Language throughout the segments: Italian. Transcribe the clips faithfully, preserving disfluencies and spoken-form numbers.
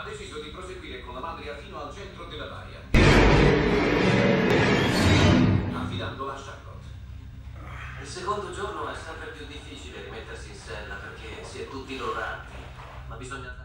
ha deciso di proseguire con la Madria fino al centro della baia, affidandola a Charlotte. Il secondo giorno è sempre più difficile rimettersi in sella perché si è tutti loranti, ma bisogna andare.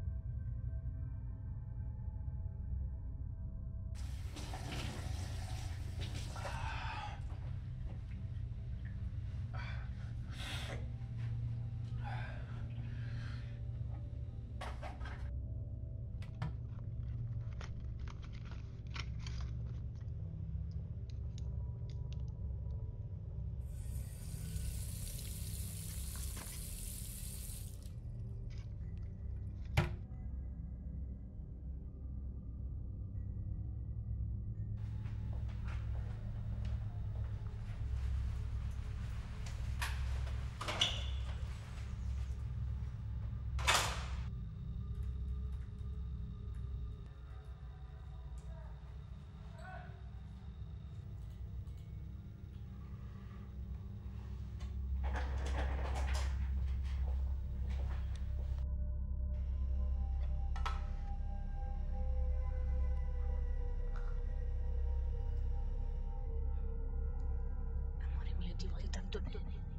Ti voglio tanto bene.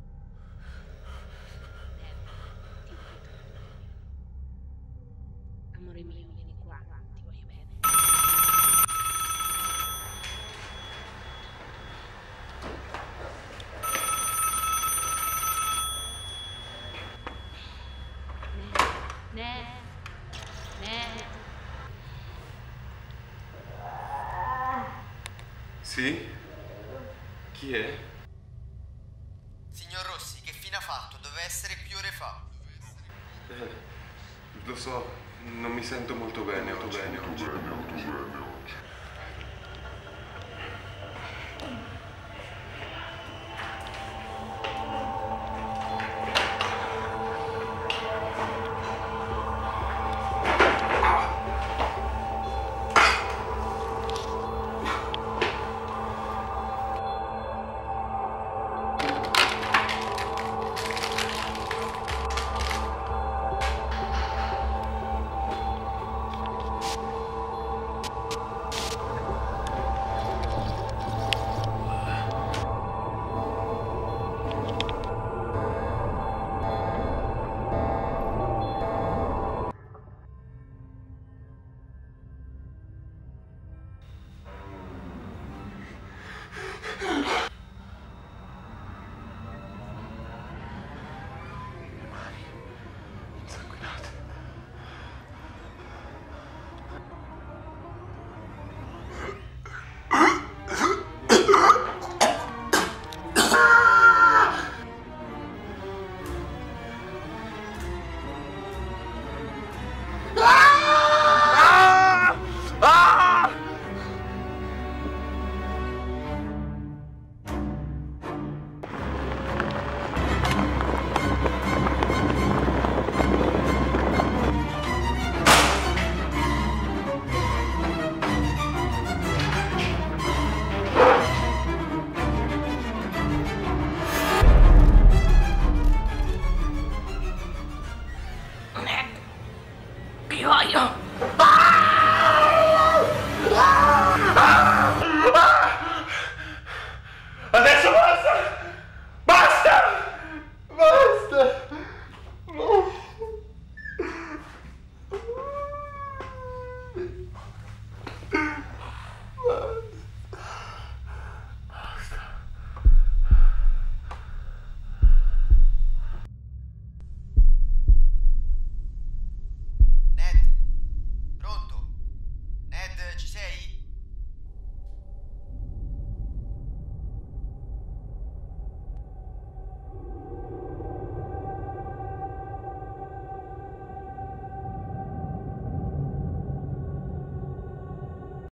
Amore mio, vieni qua, ti voglio bene. Ne, ne, Sì? Chi è? Signor Rossi, che fine ha fatto? Doveva essere più ore fa. Eh, lo so, non mi sento molto bene, molto bene oggi.